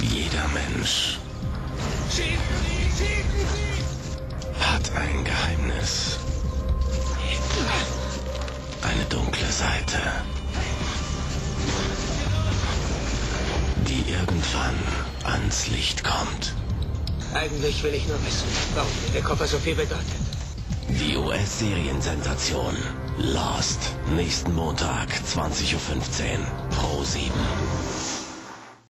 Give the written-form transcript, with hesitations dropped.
Jeder Mensch hat ein Geheimnis. Eine dunkle Seite, die irgendwann ans Licht kommt. Eigentlich will ich nur wissen, warum mir der Koffer so viel bedeutet. Die US-Seriensensation Lost. Nächsten Montag, 20:15 Uhr, Pro 7.